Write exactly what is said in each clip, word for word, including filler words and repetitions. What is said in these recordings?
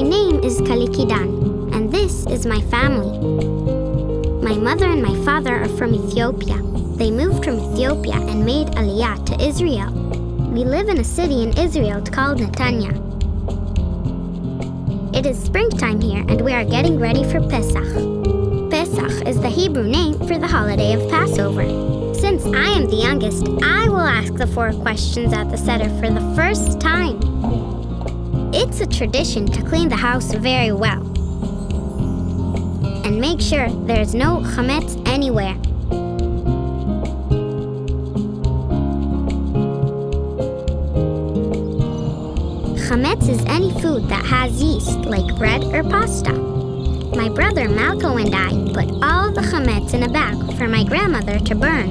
name is Khalikidan, and this is my family. My mother and my father are from Ethiopia. They moved from Ethiopia and made Aliyah to Israel. We live in a city in Israel called Netanya. It is springtime here, and we are getting ready for Pesach. Pesach is the Hebrew name for the holiday of Passover. Since I am the youngest, I will ask the four questions at the Seder for the first time. It's a tradition to clean the house very well and make sure there's no chametz anywhere. Chametz is any food that has yeast, like bread or pasta. My brother Malco and I put all the chametz in a bag for my grandmother to burn.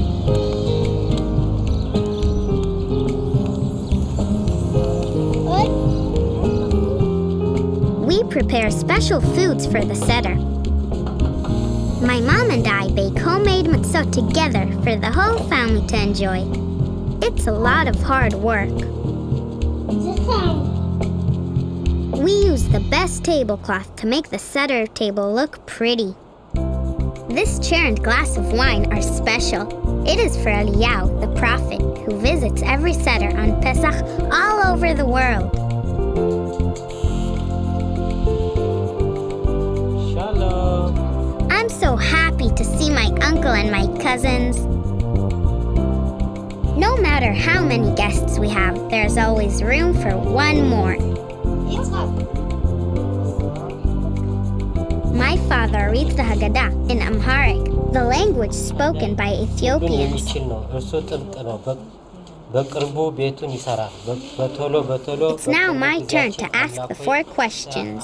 We prepare special foods for the Seder. My mom and I bake homemade matzot together for the whole family to enjoy. It's a lot of hard work. We use the best tablecloth to make the Seder table look pretty. This chair and glass of wine are special. It is for Eliyahu, the prophet, who visits every Seder on Pesach all over the world. Shalom. I'm so happy to see my uncle and my cousins. No matter how many guests we have, there's always room for one more. My father reads the Haggadah in Amharic, the language spoken by Ethiopians. It's now my turn to ask the four questions.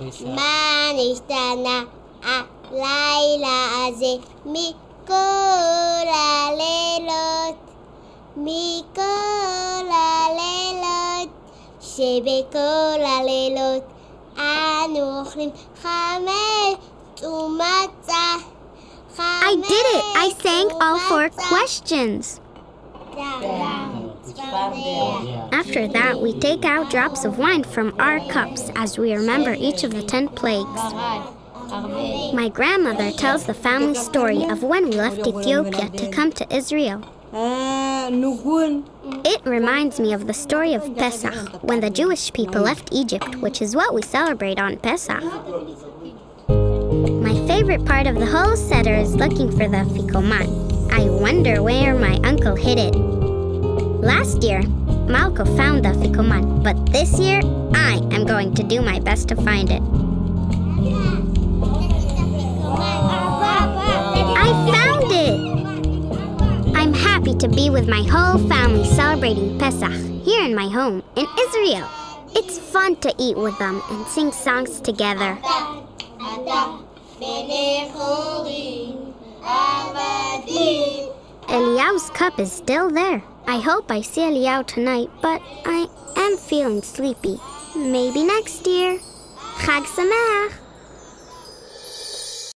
I did it! I sang all four questions. After that, we take out drops of wine from our cups as we remember each of the ten plagues. My grandmother tells the family story of when we left Ethiopia to come to Israel. It reminds me of the story of Pesach, when the Jewish people left Egypt, which is what we celebrate on Pesach. My favorite part of the whole Seder is looking for the afikoman. I wonder where my uncle hid it. Last year, Malco found the afikoman, but this year, I am going to do my best to find it. I found it! I'm happy to be with my whole family celebrating Pesach here in my home in Israel. It's fun to eat with them and sing songs together. Eliyahu's cup is still there. I hope I see Eliyahu tonight, but I am feeling sleepy. Maybe next year. Chag Sameach!